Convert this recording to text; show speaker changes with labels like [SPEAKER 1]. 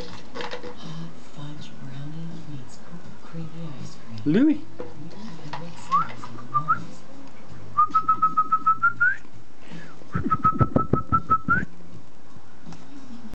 [SPEAKER 1] Hot fudge brownie meets creamy ice cream.
[SPEAKER 2] Louis.